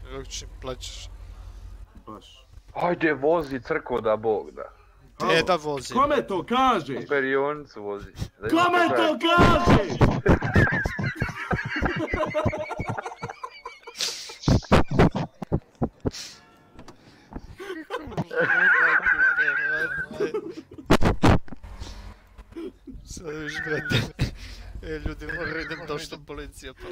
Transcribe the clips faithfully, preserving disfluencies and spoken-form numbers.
Uvijek čim plaćaš. Baš. Ajde, vozi crko da Bog da. Te da vozi. Kome to kažeš? U perionicu vozi. Kome to kažeš? Sad viš, brate. E, ljudi, moraju idem došto policija pa.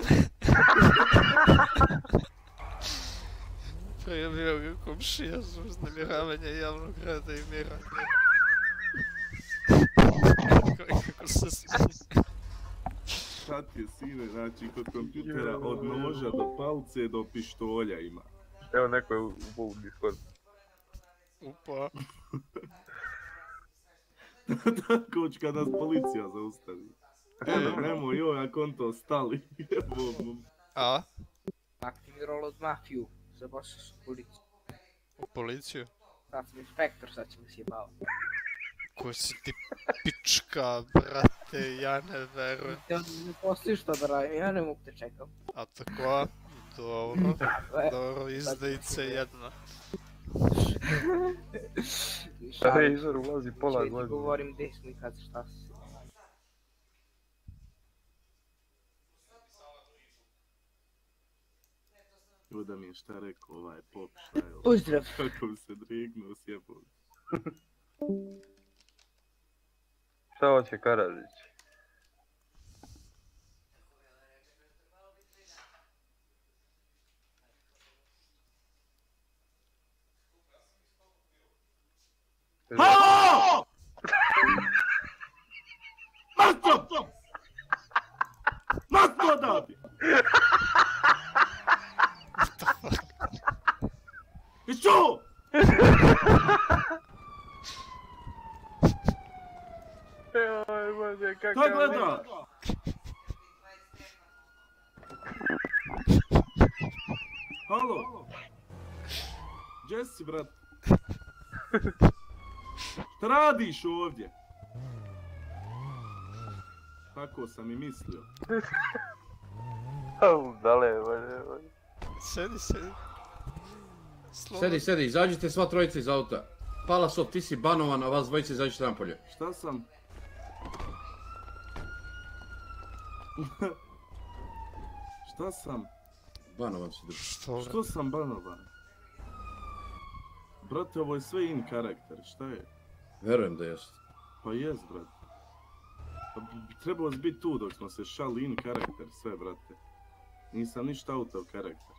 Prijavio ga komšija za uznemiravanje javnog reda i mira. Kako se smije. Šta ti je, sine, znači kod kompjutera od noža do palce do pištolja ima. Evo, neko je u Discord. Upa. Tako će kad nas policija zaustavi. Eno, nemoj joj, ako on to stali. A? Aktiviralo od mafiju, zabošao su policiju. U policiju? Sad sam inspektor, sad će me sjebao. Ko si ti pička, brate, ja ne verujem. Te ne postoji što da radim, ja ne mogu te čekam. A tako? Dobro, dobro, izdajice jedna. Razor ulazi pola godine. Čekaj ti govorim gdje smo i kad šta se. Evo da mi je šta rekao ovaj pop, šta je ovo? Pozdrav! Kako bi se drignuo, sjebao. Šta hoće Karadžić? Halo! Masto! Masto odavdje! Jesi čuo? Joj, bože, kakav... Šta gledaš? Halo? Gdje si, brat? Šta radiš ovdje? Tako sam i mislio. Dale, bože, bože. Sedi, sedi. Sedi, sedi, izađite sva trojica iz auta. Palasov, ti si banovan, a vas dvojice izađite napolje. Šta sam? Šta sam? Banovan si drugo. Što? Što sam banovan? Brate, ovo je sve in karakter, šta je? Verujem da jest. Pa jest, brate. Pa bi trebalo biti tu dok smo se šali in karakter, sve, brate. Nisam ništa out of karakter.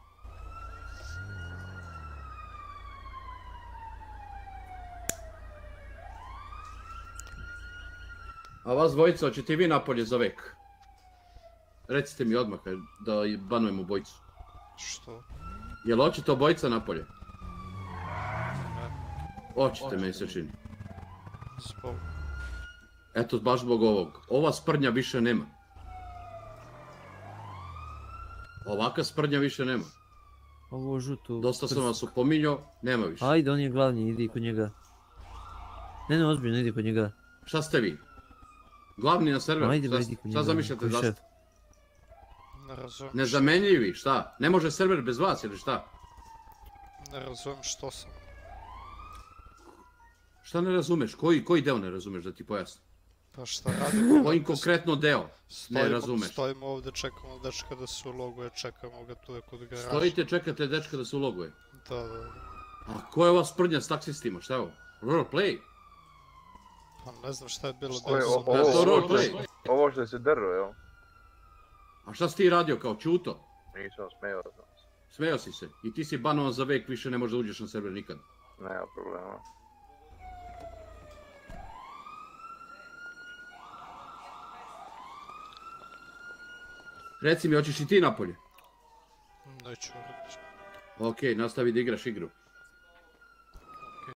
A vas dvojica, hoćete i vi napolje za vek? Recite mi odmah da banujemo bojicu. Što? Jel hoćete obojica napolje? Ne. Hoćete, meni se čini. Zbog. Eto, baš zbog ovog. Ova sprnja više nema. Ovaka sprnja više nema. Ovo žuto... Dosta sam vas upominjao, nema više. Ajde, on je glavni, idi kod njega. Ne, ne, ozbiljno, idi kod njega. Šta ste vi? Glavni na serveru? Ajde, Šta, idi kod njega. šta zamišljate da ste? Ne razumijem. Nezamenljivi, šta? Ne može server bez vas ili šta? Ne razumijem što sam. Šta ne razumeš? Koji, koji deo ne razumeš da ti pojasnim? Pa šta radim? Koji konkretno deo ne Stojimo, razumeš? stojimo ovdje, čekamo dečka da se uloguje, čekamo ga tu je kod garaža. Stojite, čekate dečka da se uloguje. Da, da, da. A ko je ova sprnja s taksistima, šta je ovo? Roleplay? Pa ne znam šta je bilo Ovo, da ovo, sam... to ovo, roleplay. ovo što je se drlo, jel? A šta si ti radio kao Čuto? Nisam smeo sam se. Smeo si se. I ti si banovan za vek, više ne možeš da uđeš na server nikad. Nema problema. Reci mi, hoćeš i ti napolje? Neću reći. Okej, nastavi da igraš igru.